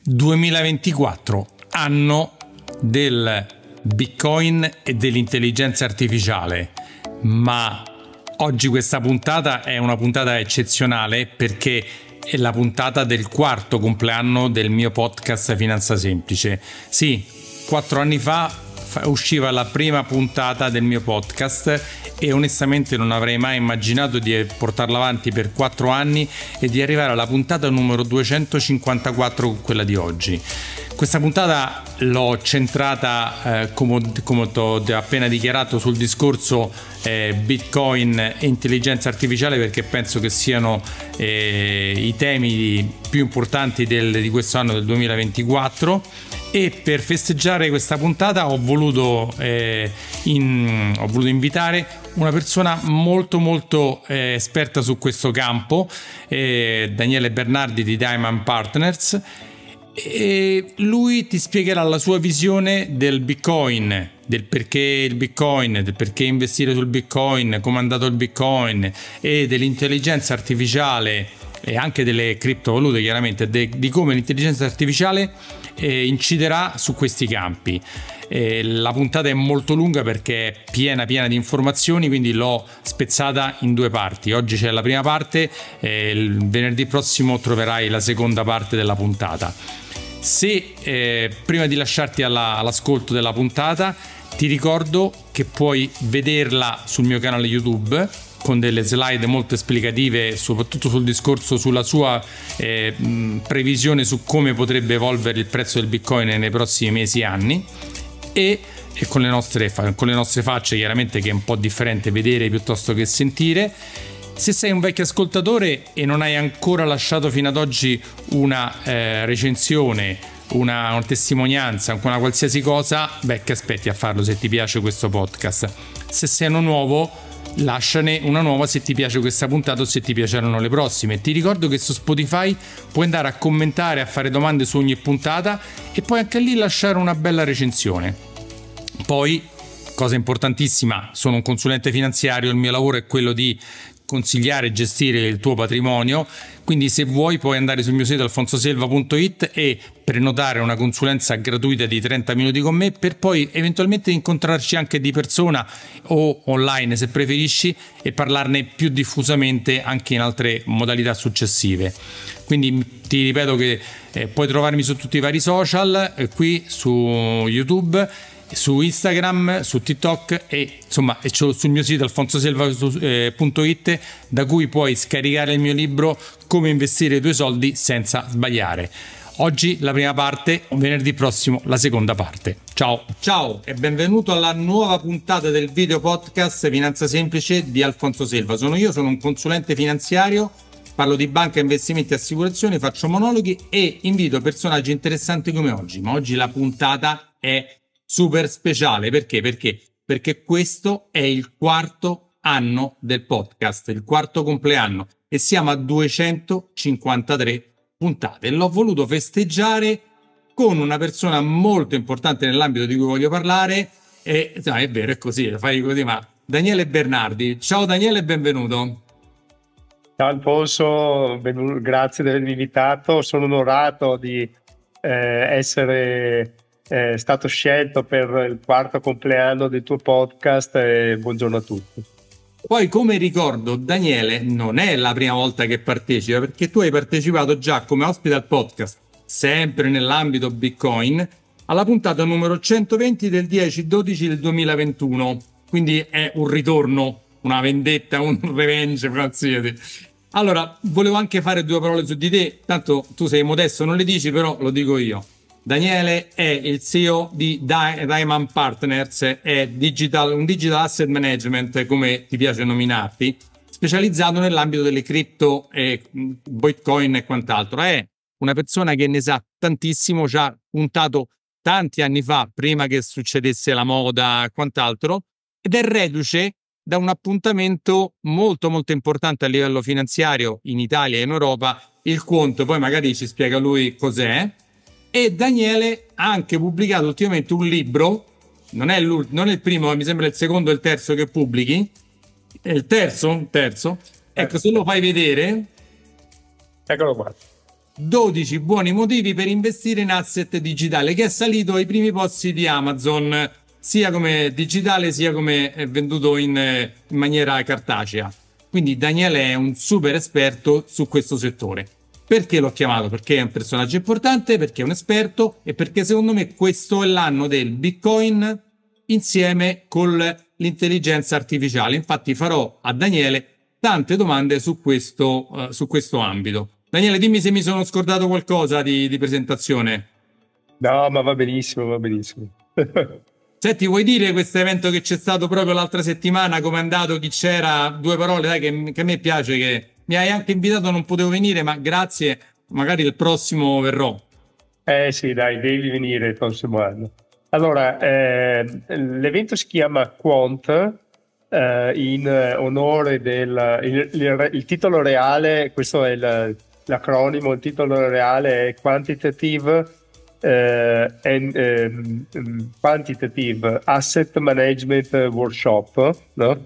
2024, anno del Bitcoin e dell'intelligenza artificiale, ma oggi questa puntata è una puntata eccezionale perché è la puntata del quarto compleanno del mio podcast Finanza Semplice. Sì, 4 anni fa usciva la prima puntata del mio podcast e onestamente non avrei mai immaginato di portarla avanti per 4 anni e di arrivare alla puntata numero 254 con quella di oggi. Questa puntata l'ho centrata, come ti ho appena dichiarato, sul discorso Bitcoin e intelligenza artificiale, perché penso che siano i temi più importanti di questo anno del 2024. E per festeggiare questa puntata ho voluto invitare una persona molto esperta su questo campo, Daniele Bernardi di Diamond Partners, e lui ti spiegherà la sua visione del Bitcoin, del perché il Bitcoin, del perché investire sul Bitcoin, come è andato il Bitcoin, e dell'intelligenza artificiale e anche delle criptovalute, chiaramente, di come l'intelligenza artificiale inciderà su questi campi. La puntata è molto lunga perché è piena di informazioni, quindi l'ho spezzata in 2 parti. Oggi c'è la prima parte, il venerdì prossimo troverai la seconda parte della puntata. Se prima di lasciarti all'ascolto della puntata, ti ricordo che puoi vederla sul mio canale YouTube con delle slide molto esplicative, soprattutto sul discorso sulla sua previsione su come potrebbe evolvere il prezzo del Bitcoin nei prossimi mesi e anni, e con le nostre facce, chiaramente, che è un po' differente vedere piuttosto che sentire. Se sei un vecchio ascoltatore e non hai ancora lasciato fino ad oggi una recensione, una testimonianza, una qualsiasi cosa, che aspetti a farlo se ti piace questo podcast. Se sei uno nuovo, lasciane una nuova se ti piace questa puntata o se ti piaceranno le prossime. Ti ricordo che su Spotify puoi andare a commentare, a fare domande su ogni puntata e poi anche lì lasciare una bella recensione. Poi, cosa importantissima, sono un consulente finanziario, il mio lavoro è quello di consigliare e gestire il tuo patrimonio, quindi se vuoi puoi andare sul mio sito alfonsoselva.it e prenotare una consulenza gratuita di 30 minuti con me, per poi eventualmente incontrarci anche di persona o online se preferisci e parlarne più diffusamente anche in altre modalità successive. Quindi ti ripeto che puoi trovarmi su tutti i vari social, qui su YouTube, su Instagram, su TikTok e insomma sul mio sito alfonsoselva.it, da cui puoi scaricare il mio libro Come investire i tuoi soldi senza sbagliare. Oggi la prima parte, venerdì prossimo la seconda parte. Ciao e benvenuto alla nuova puntata del video podcast Finanza Semplice di Alfonso Selva. Sono un consulente finanziario, parlo di banca, investimenti e assicurazioni, faccio monologhi e invito personaggi interessanti come oggi. Ma oggi la puntata è super speciale. Perché? Perché questo è il quarto anno del podcast, il quarto compleanno, e siamo a 253 puntate. L'ho voluto festeggiare con una persona molto importante nell'ambito di cui voglio parlare e è vero, è così, lo fai così, ma Daniele Bernardi. Ciao Daniele, benvenuto. Ciao Alfonso, grazie di avermi invitato, sono onorato di essere stato scelto per il quarto compleanno del tuo podcast e buongiorno a tutti. Poi, come ricordo, Daniele non è la prima volta che partecipa, perché tu hai partecipato già come ospite al podcast, sempre nell'ambito Bitcoin, alla puntata numero 120 del 10-12 del 2021, quindi è un ritorno, una vendetta, un revenge qualsiasi. Allora, volevo anche fare 2 parole su di te, tanto tu sei modesto, non le dici, però lo dico io. Daniele è il CEO di Diamond Partners, è un digital asset management, come ti piace nominarti, specializzato nell'ambito delle cripto, Bitcoin e quant'altro. È una persona che ne sa tantissimo, ci ha puntato tanti anni fa, prima che succedesse la moda e quant'altro, ed è reduce da un appuntamento molto importante a livello finanziario in Italia e in Europa, il Quant. Poi magari ci spiega lui cos'è. E Daniele ha anche pubblicato ultimamente un libro, non è il primo, mi sembra il secondo o il terzo che pubblichi, è il terzo. Ecco, se lo fai vedere, eccolo qua. 12 buoni motivi per investire in asset digitale, che è salito ai primi posti di Amazon, sia come digitale sia come venduto in maniera cartacea. Quindi Daniele è un super esperto su questo settore. Perché l'ho chiamato? Perché è un personaggio importante, perché è un esperto e perché secondo me questo è l'anno del Bitcoin insieme con l'intelligenza artificiale. Infatti farò a Daniele tante domande su questo ambito. Daniele, dimmi se mi sono scordato qualcosa di presentazione. No, ma va benissimo, va benissimo. Senti, vuoi dire questo evento che c'è stato proprio l'altra settimana, come è andato, chi c'era? Due parole, dai, che a me piace, che mi hai anche invitato, non potevo venire, ma grazie, magari il prossimo verrò. Sì, dai, devi venire il prossimo anno. Allora, l'evento si chiama Quant, in onore il titolo reale, questo è l'acronimo, il titolo reale è Quantitative Asset Management Workshop, no?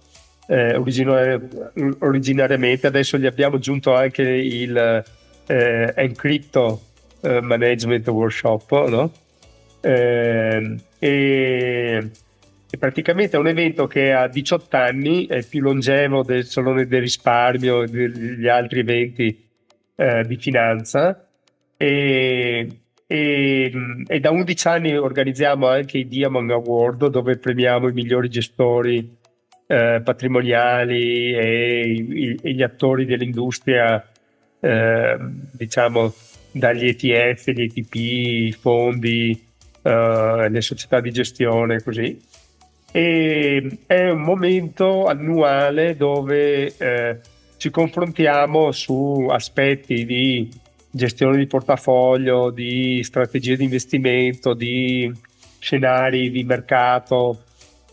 Originariamente, adesso gli abbiamo aggiunto anche il Encrypto Management Workshop, no? E praticamente è un evento che ha 18 anni, è più longevo del Salone del Risparmio e degli altri eventi di finanza, e da 11 anni organizziamo anche i Diamond Award, dove premiamo i migliori gestori patrimoniali e gli attori dell'industria, diciamo dagli ETF, gli ETP, i fondi, le società di gestione, così. E è un momento annuale dove ci confrontiamo su aspetti di gestione di portafoglio, di strategie di investimento, di scenari di mercato.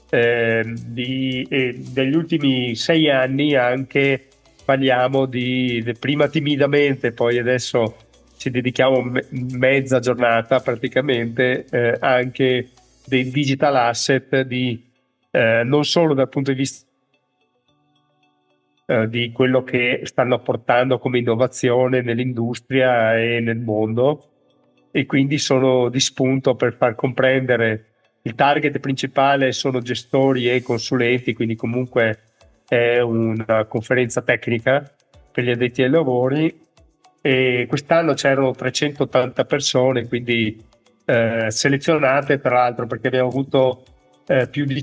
Degli ultimi 6 anni anche parliamo prima timidamente, poi adesso ci dedichiamo mezza giornata praticamente anche dei digital asset, non solo dal punto di vista di quello che stanno apportando come innovazione nell'industria e nel mondo, e quindi sono di spunto per far comprendere. Il target principale sono gestori e consulenti, quindi comunque è una conferenza tecnica per gli addetti ai lavori, e quest'anno c'erano 380 persone, quindi selezionate tra l'altro perché abbiamo avuto più di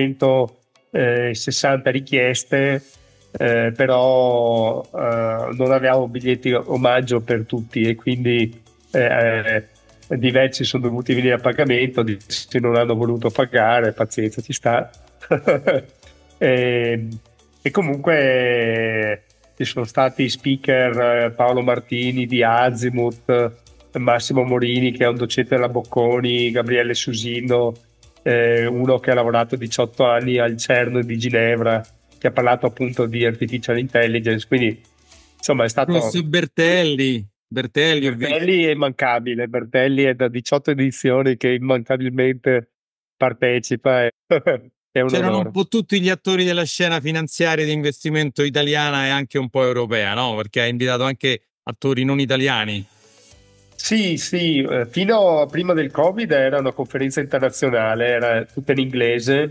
560 richieste, però non avevamo biglietti omaggio per tutti, e quindi diversi sono dovuti venire a pagamento, se non hanno voluto pagare, pazienza, ci sta. e comunque ci sono stati speaker, Paolo Martini di Azimut, Massimo Morini che è un docente della Bocconi, Gabriele Susino, uno che ha lavorato 18 anni al CERN di Ginevra, che ha parlato appunto di artificial intelligence, quindi insomma è stato... Rosso Bertelli Bertelli è immancabile, Bertelli è da 18 edizioni che immancabilmente partecipa, è un c'erano onore. un po' tutti gli attori della scena finanziaria di investimento italiana e anche un po' europea, no? Perché ha invitato anche attori non italiani. Sì, fino a prima del Covid era una conferenza internazionale, era tutta in inglese,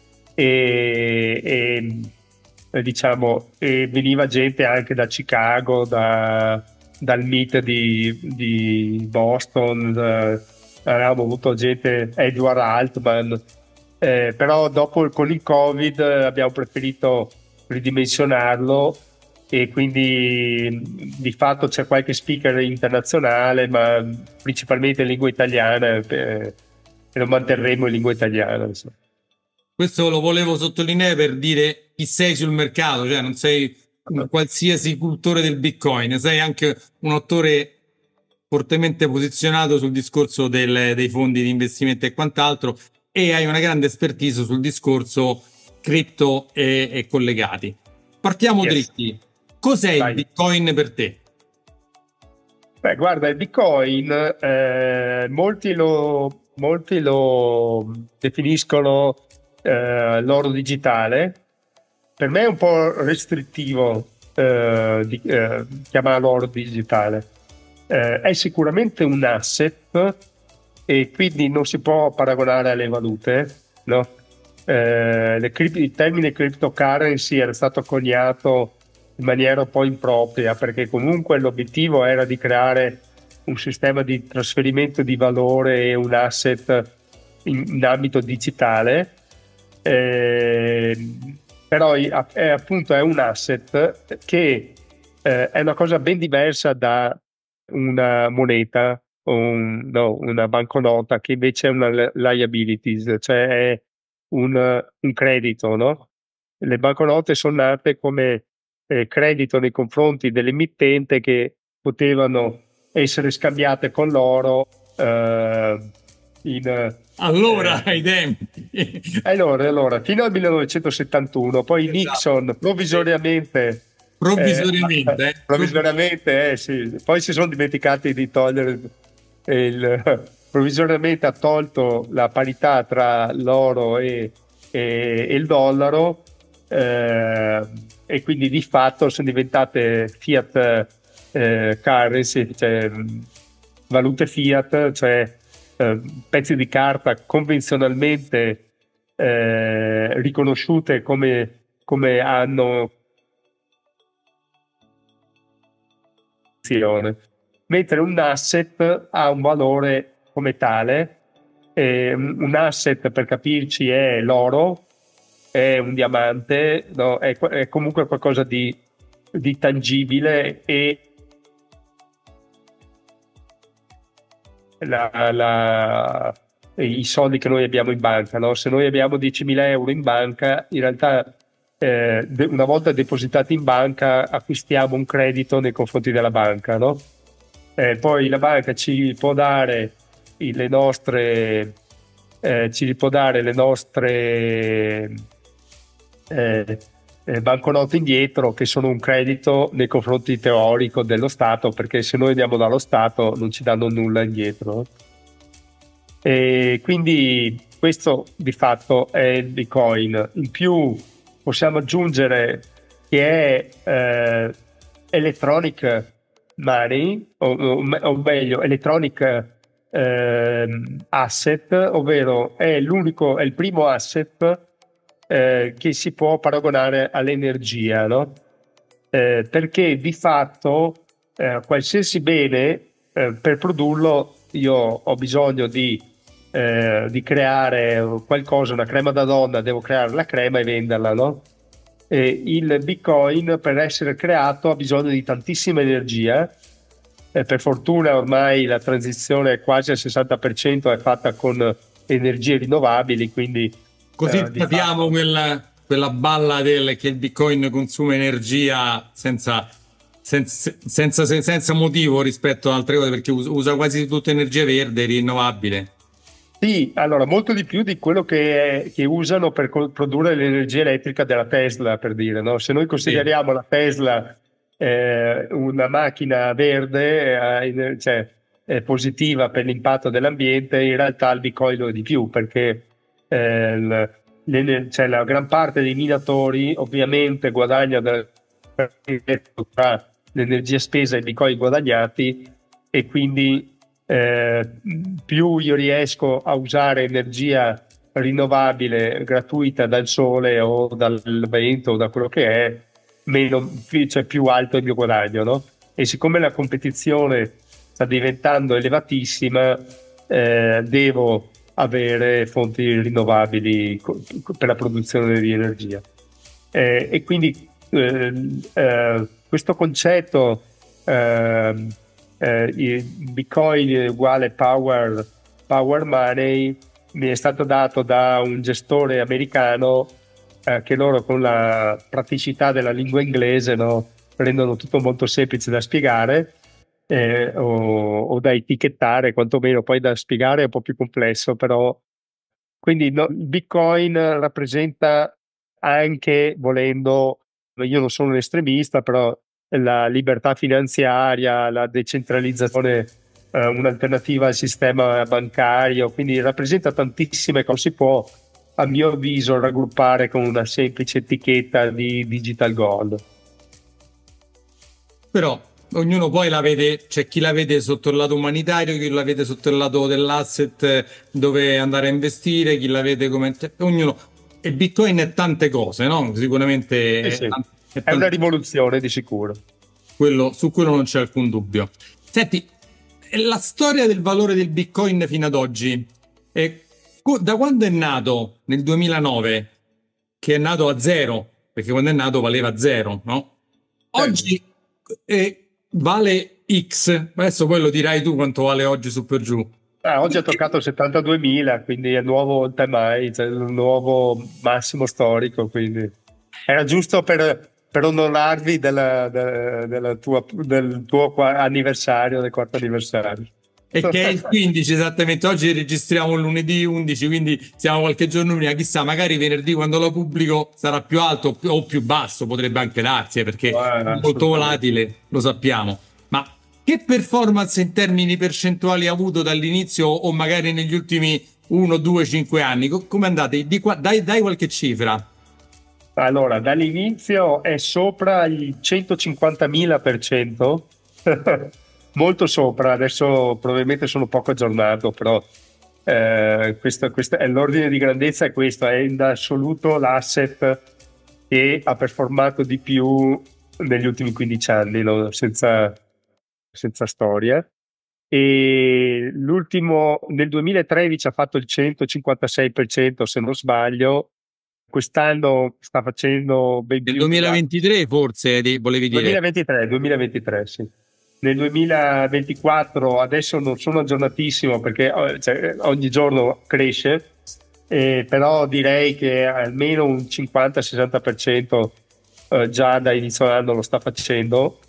e diciamo, veniva gente anche da Chicago, dal MIT di Boston, avevamo avuto gente, Edward Altman, però dopo con il Covid abbiamo preferito ridimensionarlo, e quindi di fatto c'è qualche speaker internazionale, ma principalmente in lingua italiana, e lo manterremo in lingua italiana, insomma. Questo lo volevo sottolineare per dire chi sei sul mercato, cioè non sei un qualsiasi cultore del Bitcoin, sei anche un attore fortemente posizionato sul discorso dei fondi di investimento e quant'altro, e hai una grande expertise sul discorso cripto e collegati. Partiamo dritti. Cos'è il Bitcoin per te? Beh, guarda, il Bitcoin, molti lo definiscono l'oro digitale. Per me è un po' restrittivo chiamarlo oro digitale, è sicuramente un asset e quindi non si può paragonare alle valute, no? Il termine cryptocurrency era stato coniato in maniera un po' impropria, perché comunque l'obiettivo era di creare un sistema di trasferimento di valore e un asset in ambito digitale, però appunto è un asset che è una cosa ben diversa da una moneta o una banconota, che invece è una liabilities, cioè è un credito, no? Le banconote sono nate come credito nei confronti dell'emittente, che potevano essere scambiate con l'oro allora ai tempi. allora, fino al 1971, poi Esatto. Nixon provvisoriamente provvisoriamente, sì. Poi si sono dimenticati di togliere provvisoriamente ha tolto la parità tra l'oro e il dollaro, e quindi di fatto sono diventate fiat currency, cioè valute fiat, cioè pezzi di carta convenzionalmente riconosciute come hanno, mentre un asset ha un valore come tale. Un asset, per capirci, è l'oro, è un diamante, no? È comunque qualcosa di tangibile, e i soldi che noi abbiamo in banca, no? Se noi abbiamo 10.000 euro in banca, in realtà una volta depositati in banca acquistiamo un credito nei confronti della banca, no? Poi la banca ci può dare le nostre banconote indietro, che sono un credito nei confronti teorico dello Stato, perché se noi andiamo dallo Stato non ci danno nulla indietro. E quindi questo di fatto è il Bitcoin. In più possiamo aggiungere che è electronic money, o meglio electronic asset, ovvero è il primo asset che si può paragonare all'energia, no? Perché di fatto qualsiasi bene, per produrlo io ho bisogno di creare qualcosa, una crema da donna, devo creare la crema e venderla, no? Il Bitcoin, per essere creato, ha bisogno di tantissima energia. Per fortuna ormai la transizione quasi al 60% è fatta con energie rinnovabili, quindi così capiamo quella balla che il Bitcoin consuma energia senza motivo rispetto ad altre cose, perché usa quasi tutta energia verde, rinnovabile. Sì, allora molto di più di quello che usano per produrre l'energia elettrica della Tesla, per dire, no? Se noi consideriamo la Tesla una macchina verde, cioè positiva per l'impatto dell'ambiente, in realtà il Bitcoin lo è di più, perché cioè, la gran parte dei minatori ovviamente guadagna tra l'energia spesa e i Bitcoin guadagnati, e quindi più io riesco a usare energia rinnovabile gratuita dal sole o dal vento o da quello che è, meno, cioè più alto è il mio guadagno, no? E siccome la competizione sta diventando elevatissima, devo avere fonti rinnovabili per la produzione di energia, e quindi questo concetto Bitcoin uguale power money mi è stato dato da un gestore americano, che loro, con la praticità della lingua inglese, no, rendono tutto molto semplice da spiegare, o da etichettare, quantomeno. Poi da spiegare è un po' più complesso, però quindi no, il Bitcoin rappresenta anche, volendo, io non sono un estremista, però la libertà finanziaria, la decentralizzazione, un'alternativa al sistema bancario, quindi rappresenta tantissime cose. Si può, a mio avviso, raggruppare con una semplice etichetta di digital gold. Però ognuno poi la vede, c'è chi la vede sotto il lato umanitario, chi la vede sotto il lato dell'asset dove andare a investire, chi la vede come... ognuno... E Bitcoin è tante cose, no? Sicuramente Sì, sì. è È una rivoluzione di sicuro. su quello non c'è alcun dubbio. Senti, la storia del valore del Bitcoin fino ad oggi, da quando è nato nel 2009, che è nato a zero, perché quando è nato valeva zero, no? Oggi vale X, adesso poi lo dirai tu quanto vale oggi su per giù. Oggi ha toccato 72.000, quindi è il nuovo all-time high, cioè il nuovo massimo storico, quindi era giusto per onorarvi del tuo anniversario, del quarto anniversario. E che è il 15 esattamente, oggi registriamo lunedì 11, quindi siamo qualche giorno prima, chissà, magari venerdì quando lo pubblico sarà più alto o più basso, potrebbe anche darsi, perché è molto volatile, lo sappiamo. Ma che performance in termini percentuali ha avuto dall'inizio o magari negli ultimi 1, 2, 5 anni? Come andate? Dai qualche cifra. Allora, dall'inizio è sopra il 150.000%, molto sopra, adesso probabilmente sono poco aggiornato, però questo è l'ordine di grandezza, è questo, è in assoluto l'asset che ha performato di più negli ultimi 15 anni, no? Senza storia. E l'ultimo nel 2013 ha fatto il 156%, se non sbaglio. Quest'anno sta facendo ben più. Nel 2023 forse volevi dire? 2023, sì. Nel 2024 adesso non sono aggiornatissimo perché ogni giorno cresce, però direi che almeno un 50-60% già da inizio anno lo sta facendo.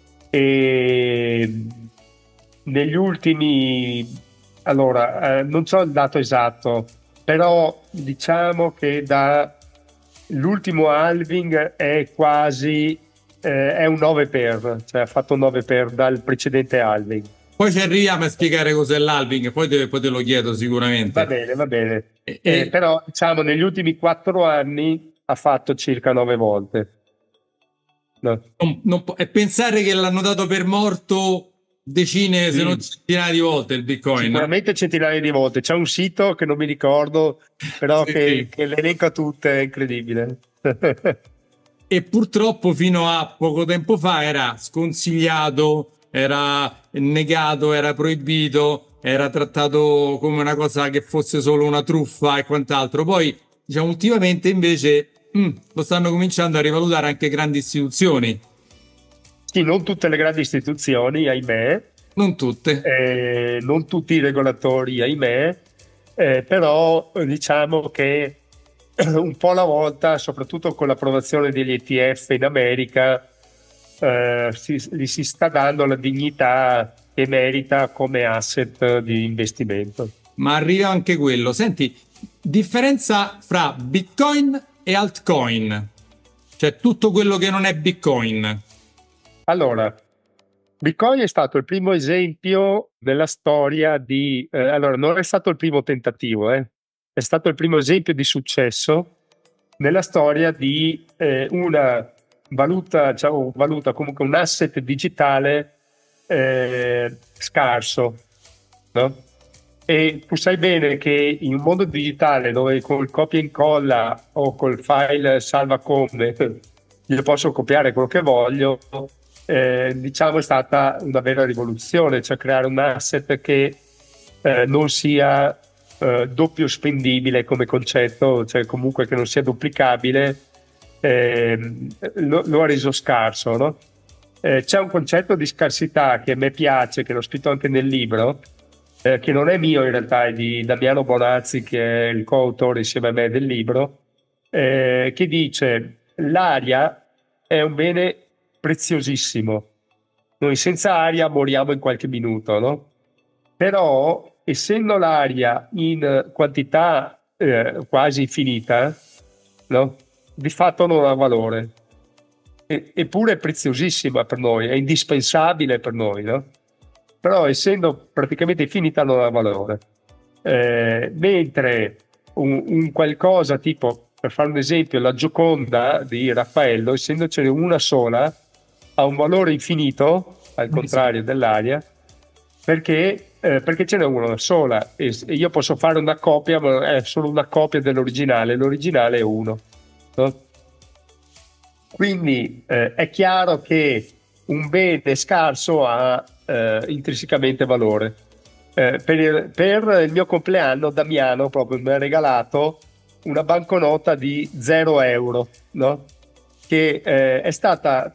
E negli ultimi, allora, non so il dato esatto, però diciamo che l'ultimo halving è quasi è un 9 per, cioè ha fatto un 9 per dal precedente halving. Poi ci arriviamo a spiegare cos'è l'halving, poi te lo chiedo sicuramente. Va bene. Però diciamo negli ultimi 4 anni ha fatto circa 9 volte. No. E pensare che l'hanno dato per morto decine, se non centinaia di volte il Bitcoin. Sicuramente centinaia di volte. C'è un sito che non mi ricordo, però che le elenca tutte, è incredibile. E purtroppo fino a poco tempo fa era sconsigliato, era negato, era proibito, era trattato come una cosa che fosse solo una truffa e quant'altro. Poi, diciamo, ultimamente invece lo stanno cominciando a rivalutare anche grandi istituzioni. Sì, non tutte le grandi istituzioni, ahimè. Non tutte. Non tutti i regolatori, ahimè. Però diciamo che un po' alla volta, soprattutto con l'approvazione degli ETF in America, gli si sta dando la dignità che merita come asset di investimento. Ma arriva anche quello. Senti, differenza fra Bitcoin e altcoin, cioè tutto quello che non è Bitcoin. Allora, Bitcoin è stato il primo esempio nella storia di... allora, non è stato il primo tentativo, è stato il primo esempio di successo nella storia di una valuta, comunque un asset digitale scarso, no? E tu sai bene che in un mondo digitale dove col copia e incolla o col file salva come io posso copiare quello che voglio, diciamo è stata una vera rivoluzione, cioè creare un asset che non sia doppio spendibile come concetto, cioè comunque che non sia duplicabile, lo ha reso scarso, no? C'è un concetto di scarsità che a me piace, che l'ho scritto anche nel libro, che non è mio in realtà, è di Damiano Bonazzi, che è il coautore insieme a me del libro, che dice: l'aria è un bene preziosissimo, noi senza aria moriamo in qualche minuto, no? Però essendo l'aria in quantità quasi infinita, no? Di fatto non ha valore, eppure è preziosissima per noi, è indispensabile per noi, no? Però essendo praticamente infinita non ha valore, mentre un qualcosa tipo, per fare un esempio, la Gioconda di Raffaello, essendocene una sola, ha un valore infinito, al contrario dell'ARIA, perché ce n'è una sola e io posso fare una copia, ma è solo una copia dell'originale, l'originale è uno, no? Quindi è chiaro che un bene scarso ha intrinsecamente valore. Per il mio compleanno Damiano proprio mi ha regalato una banconota di 0 euro, no? Che è stata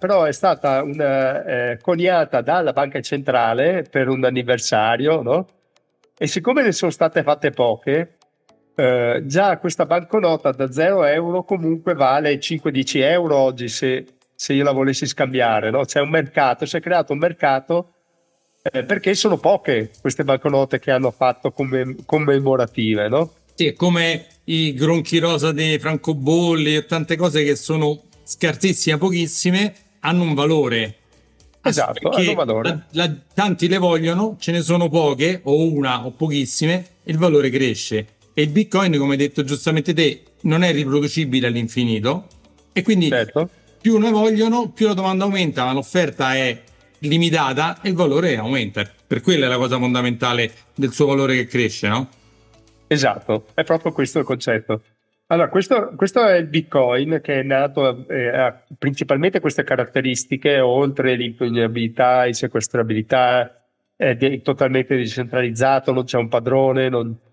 una, coniata dalla banca centrale per un anniversario, no? E siccome ne sono state fatte poche, già questa banconota da 0 euro comunque vale 5-10 euro oggi se io la volessi scambiare, no? C'è un mercato, si è creato un mercato perché sono poche queste banconote che hanno fatto commemorative, no? Sì, è come i gronchi rosa dei francobolli e tante cose che sono scarsissime, pochissime, hanno un valore. Esatto, hanno Perché valore. tanti le vogliono, ce ne sono poche, o una o pochissime, e il valore cresce. E il Bitcoin, come hai detto giustamente te, non è riproducibile all'infinito, e quindi Certo. più ne vogliono, più la domanda aumenta, ma l'offerta è limitata e il valore aumenta. Per quella è la cosa fondamentale del suo valore che cresce, no? Esatto, è proprio questo il concetto. Allora, questo è il Bitcoin che è nato, ha principalmente queste caratteristiche, oltre l'impugnabilità, insequestrabilità, è totalmente decentralizzato, non c'è un padrone,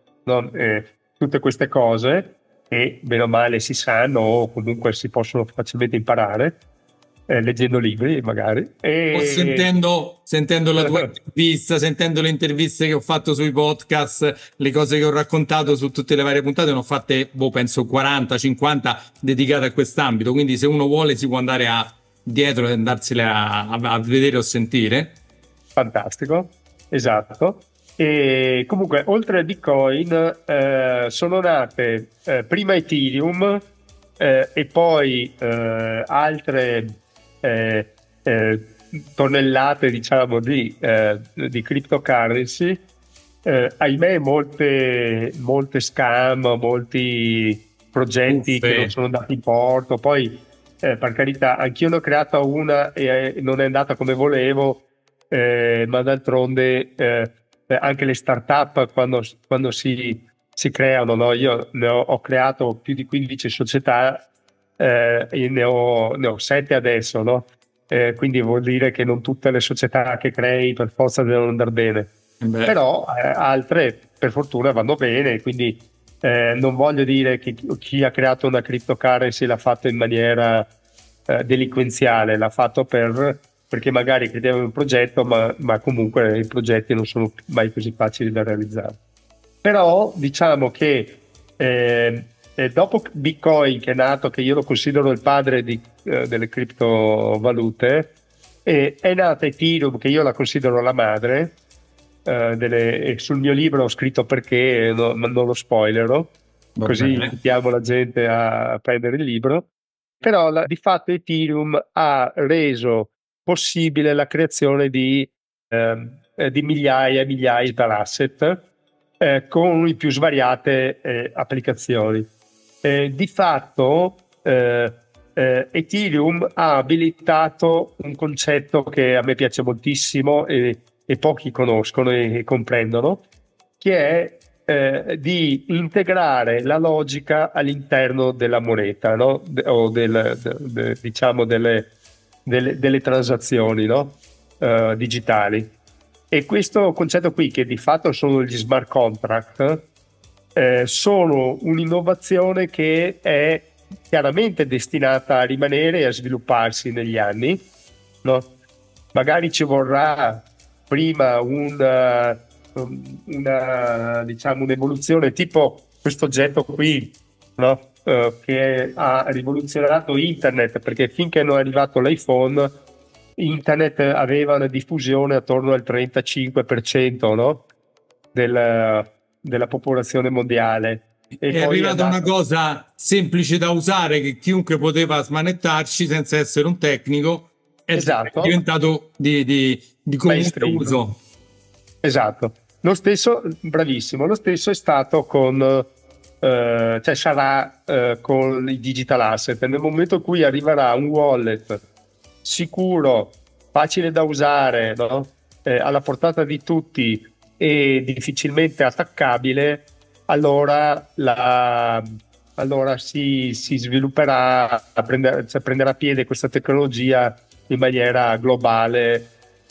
tutte queste cose che bene o male si sanno o comunque si possono facilmente imparare, leggendo libri magari. O sentendo la tua intervista, sentendo le interviste che ho fatto sui podcast, le cose che ho raccontato su tutte le varie puntate, ne ho fatte, penso 40-50 dedicate a quest'ambito. Quindi se uno vuole si può andare dietro e andarsele a vedere o sentire. Fantastico, esatto. E comunque, oltre a Bitcoin, sono nate prima Ethereum e poi altre tonnellate, diciamo, di cryptocurrency. Ahimè, molte scam, molti progetti che non sono andati in porto. Poi, per carità, anch'io ne ho creata una e non è andata come volevo, ma d'altronde anche le start-up quando si creano, no? Io ho creato più di 15 società e ne ho 7 adesso, no? Quindi vuol dire che non tutte le società che crei per forza devono andare bene. Però altre per fortuna vanno bene, quindi non voglio dire che chi ha creato una cryptocurrency l'ha fatto in maniera delinquenziale, l'ha fatto perché magari credeva in un progetto, ma comunque i progetti non sono mai così facili da realizzare. Però diciamo che dopo Bitcoin, che è nato, che io lo considero il padre delle criptovalute, è nata Ethereum, che io la considero la madre. Sul mio libro ho scritto perché, non lo spoilerò, così invitiamo la gente a prendere il libro. Però di fatto Ethereum ha reso possibile la creazione di migliaia e migliaia di asset con le più svariate applicazioni. Di fatto Ethereum ha abilitato un concetto che a me piace moltissimo e pochi conoscono e comprendono, che è di integrare la logica all'interno della moneta, no? O diciamo delle transazioni, no? Digitali. E questo concetto qui, che di fatto sono gli smart contract, sono un'innovazione che è chiaramente destinata a rimanere e a svilupparsi negli anni, no? Magari ci vorrà prima diciamo un'evoluzione tipo questo oggetto qui, no? Che ha rivoluzionato internet, perché finché non è arrivato l'iPhone, internet aveva una diffusione attorno al 35%, no? Della popolazione mondiale. È arrivata una cosa semplice da usare che chiunque poteva smanettarci senza essere un tecnico, è diventato di comune uso. Esatto. Lo stesso, bravissimo, lo stesso è stato sarà con i digital asset. Nel momento in cui arriverà un wallet sicuro facile da usare, no? Alla portata di tutti e difficilmente attaccabile, allora, allora si svilupperà, cioè prenderà piede questa tecnologia in maniera globale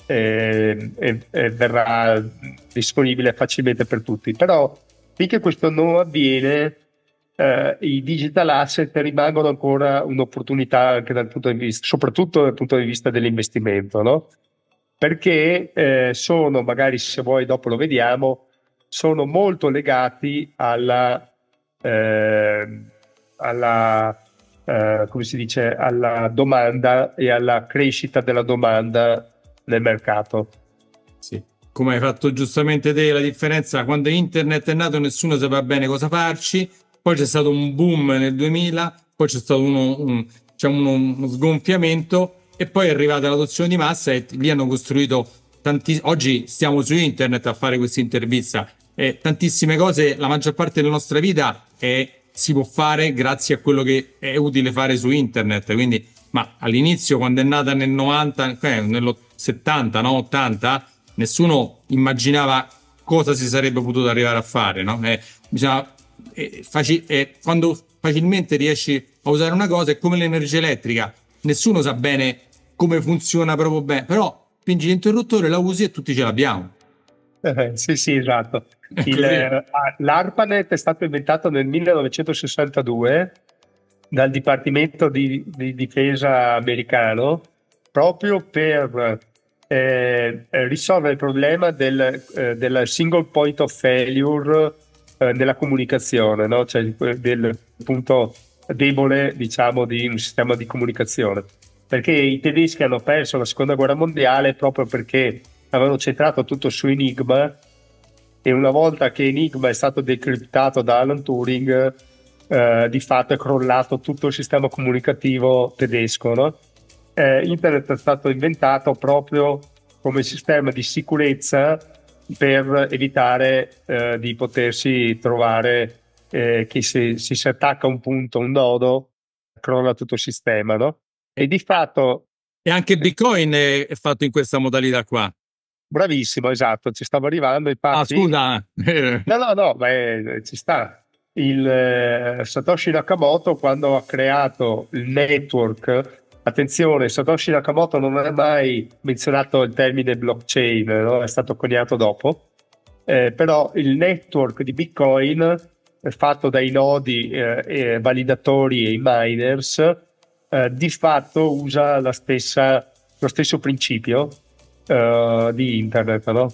e verrà disponibile facilmente per tutti. Però finché questo non avviene, i digital asset rimangono ancora un'opportunità anche dal punto di vista, soprattutto dal punto di vista dell'investimento, no? Perché sono, magari se vuoi dopo lo vediamo, sono molto legati eh, alla come si dice, alla domanda e alla crescita della domanda nel mercato. Sì. Come hai fatto giustamente te, la differenza quando internet è nato nessuno sapeva bene cosa farci, poi c'è stato un boom nel 2000, poi c'è stato uno sgonfiamento e poi è arrivata l'adozione di massa e lì hanno costruito tanti. Oggi stiamo su internet a fare questa intervista e tantissime cose, la maggior parte della nostra vita si può fare grazie a quello che è utile fare su internet. Quindi, ma all'inizio, quando è nata nel 90, nello 70, no, 80, nessuno immaginava cosa si sarebbe potuto arrivare a fare, no? Quando facilmente riesci a usare una cosa è come l'energia elettrica, nessuno sa bene come funziona proprio bene, però spingi l'interruttore, la usi e tutti ce l'abbiamo. Sì, sì, esatto. È così. L'ARPANET è stato inventato nel 1962 dal Dipartimento di Difesa americano proprio per risolvere il problema del single point of failure nella comunicazione, no? Cioè del punto debole, diciamo, di un sistema di comunicazione. Perché i tedeschi hanno perso la seconda guerra mondiale proprio perché avevano centrato tutto su Enigma e una volta che Enigma è stato decriptato da Alan Turing, di fatto è crollato tutto il sistema comunicativo tedesco, no? Internet è stato inventato proprio come sistema di sicurezza per evitare di potersi trovare che se si attacca un punto, un nodo, crolla tutto il sistema, no? E di fatto E anche Bitcoin è fatto in questa modalità qua. bravissimo, esatto, ci stavo arrivando, Ah, infatti. scusa. No, no, no, beh, ci sta. Satoshi Nakamoto, quando ha creato il network, attenzione, Satoshi Nakamoto non ha mai menzionato il termine blockchain, no? È stato coniato dopo. Però il network di Bitcoin è fatto dai nodi validatori e i miners, di fatto usa lo stesso principio di internet, no?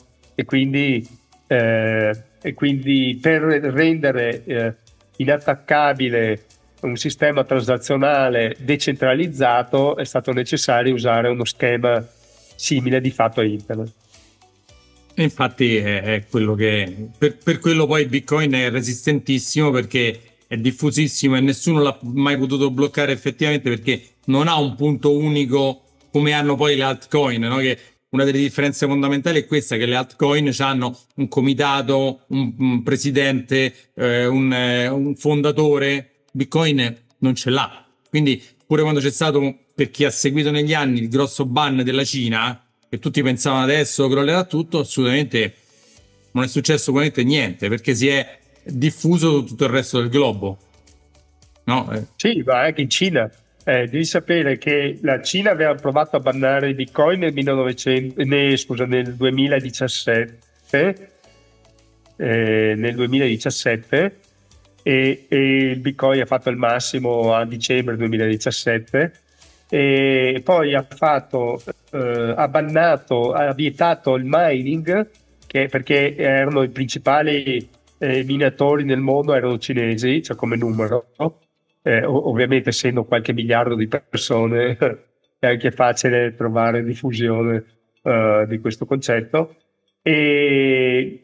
E quindi per rendere inattaccabile un sistema transazionale decentralizzato è stato necessario usare uno schema simile di fatto a internet. E infatti è quello che per quello poi Bitcoin è resistentissimo perché è diffusissimo e nessuno l'ha mai potuto bloccare effettivamente perché non ha un punto unico come hanno poi le altcoin, no? Che una delle differenze fondamentali è questa, che le altcoin hanno un comitato, un presidente, un fondatore. Bitcoin non ce l'ha. Quindi pure quando c'è stato, per chi ha seguito negli anni, il grosso ban della Cina, che tutti pensavano adesso crollerà tutto, assolutamente non è successo praticamente niente, perché si è diffuso su tutto il resto del globo. No? Sì, ma anche in Cina. Devi sapere che la Cina aveva provato a bannare il Bitcoin nel 2017, nel 2017 e il Bitcoin ha fatto il massimo a dicembre 2017 e poi ha bannato, ha vietato il mining perché erano i principali minatori nel mondo, erano cinesi, cioè come numero, no? Ovviamente essendo qualche miliardo di persone è anche facile trovare diffusione di questo concetto e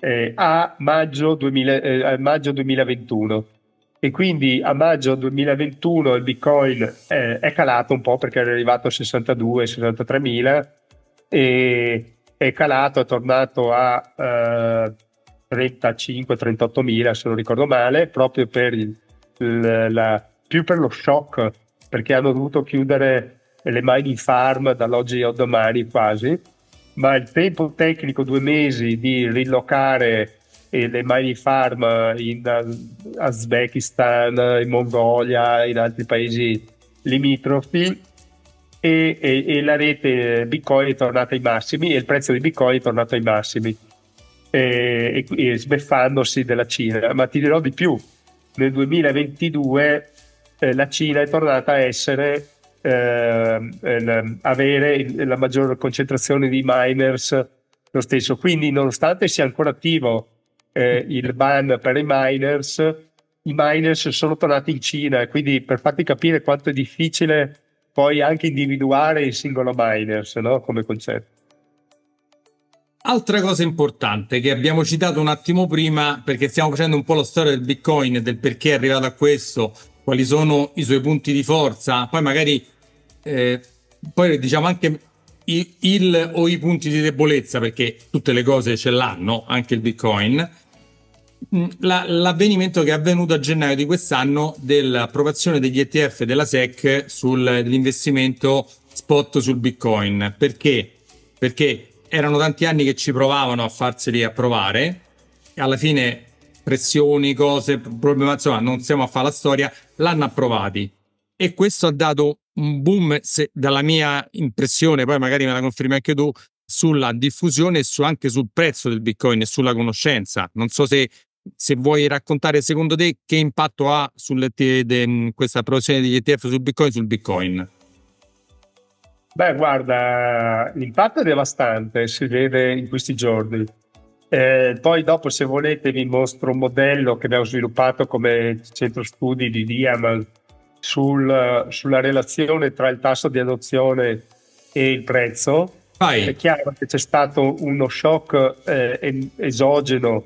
a maggio 2021 e quindi a maggio 2021 il Bitcoin è calato un po' perché era arrivato a 62-63 mila e è calato, è tornato a 35-38 mila se non ricordo male, proprio più per lo shock perché hanno dovuto chiudere le mining farm dall'oggi al domani quasi, ma il tempo tecnico 2 mesi di rilocare le mining farm in Uzbekistan, in Mongolia, in altri paesi limitrofi, e la rete Bitcoin è tornata ai massimi e il prezzo di Bitcoin è tornato ai massimi, e sbeffandosi della Cina. Ma ti dirò di più, nel 2022 la Cina è tornata a essere avere la maggior concentrazione di miners lo stesso. Quindi, nonostante sia ancora attivo il ban per i miners sono tornati in Cina, e quindi, per farti capire quanto è difficile poi anche individuare il singolo miners, no? Come concetto. Altra cosa importante che abbiamo citato un attimo prima, perché stiamo facendo un po' la storia del Bitcoin, del perché è arrivato a questo, quali sono i suoi punti di forza, poi magari poi diciamo anche il o i punti di debolezza, perché tutte le cose ce l'hanno, anche il Bitcoin. L'avvenimento che è avvenuto a gennaio di quest'anno dell'approvazione degli ETF della SEC sull'investimento spot sul Bitcoin. Perché? Perché erano tanti anni che ci provavano a farseli approvare, e alla fine pressioni, cose, problemi, insomma, non stiamo a fare la storia, l'hanno approvati. E questo ha dato un boom, dalla mia impressione, poi magari me la confermi anche tu, sulla diffusione e anche sul prezzo del Bitcoin e sulla conoscenza. Non so se vuoi raccontare secondo te che impatto ha questa approvazione degli ETF sul Bitcoin. Beh, guarda, l'impatto è devastante, si vede in questi giorni. Poi dopo, se volete, vi mostro un modello che abbiamo sviluppato come centro studi di Diamond sulla relazione tra il tasso di adozione e il prezzo. Vai. È chiaro che c'è stato uno shock esogeno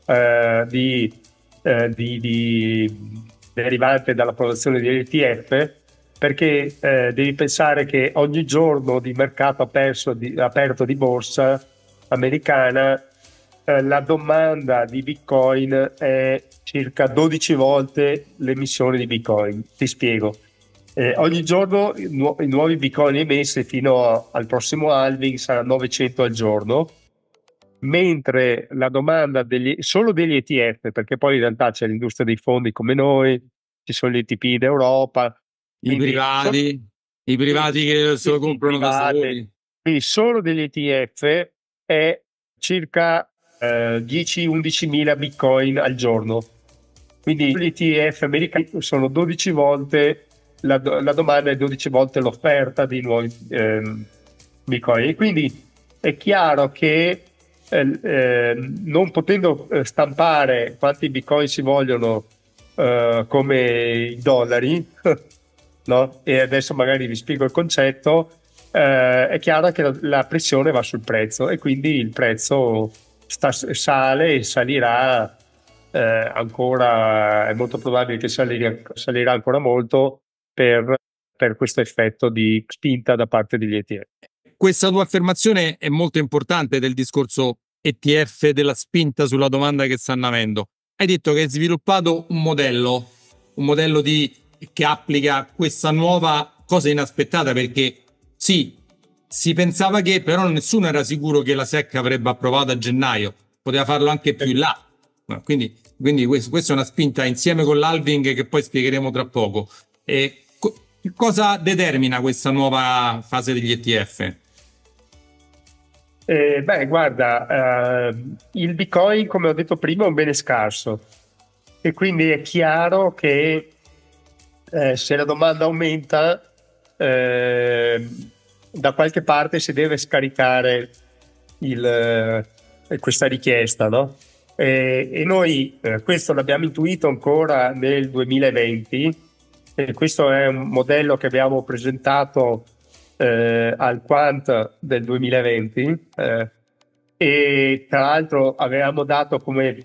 derivante dall'approvazione degli ETF, perché devi pensare che ogni giorno di mercato aperto di borsa americana la domanda di Bitcoin è circa 12 volte l'emissione di Bitcoin. Ti spiego. Ogni giorno i nuovi Bitcoin emessi fino al prossimo halving saranno 900 al giorno, mentre la domanda solo degli ETF, perché poi in realtà c'è l'industria dei fondi come noi, ci sono gli ETP in Europa, i privati che se lo comprano da soli. Quindi solo degli ETF è circa 10-11 mila Bitcoin al giorno. Quindi gli ETF americani sono 12 volte la domanda, è 12 volte l'offerta di nuovi Bitcoin. E quindi è chiaro che non potendo stampare quanti Bitcoin si vogliono come i dollari, no? E adesso magari vi spiego il concetto. È chiaro che la pressione va sul prezzo, e quindi il prezzo sale e salirà ancora. È molto probabile che salirà ancora molto per questo effetto di spinta da parte degli ETF. Questa tua affermazione è molto importante del discorso ETF, della spinta sulla domanda che stanno avendo. Hai detto che hai sviluppato un modello che applica questa nuova cosa inaspettata, perché sì, si pensava che, però nessuno era sicuro che la SEC avrebbe approvato a gennaio, poteva farlo anche più in là. Quindi questa è una spinta insieme con l'halving che poi spiegheremo tra poco. Cosa determina questa nuova fase degli ETF? Beh, guarda, il Bitcoin, come ho detto prima, è un bene scarso, e quindi è chiaro che se la domanda aumenta, da qualche parte si deve scaricare questa richiesta, no? E noi questo l'abbiamo intuito ancora nel 2020, e questo è un modello che abbiamo presentato al Quant del 2020, e tra l'altro avevamo dato come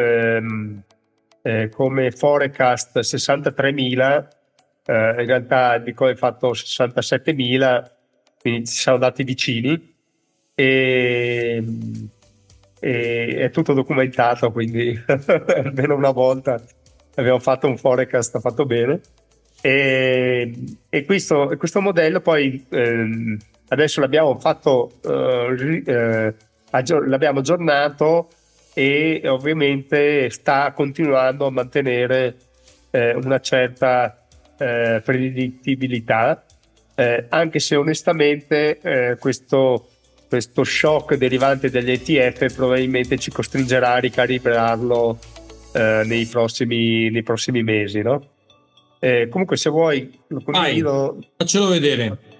forecast 63.000, in realtà il Bitcoin ha fatto 67.000, quindi ci siamo dati vicini, e è tutto documentato, quindi almeno una volta abbiamo fatto un forecast fatto bene. E questo modello poi adesso l'abbiamo fatto, l'abbiamo aggiornato e ovviamente sta continuando a mantenere una certa predittibilità, anche se onestamente questo shock derivante dagli ETF probabilmente ci costringerà a ricalibrarlo nei prossimi mesi, no? Comunque se vuoi lo condivido. Faccelo vedere.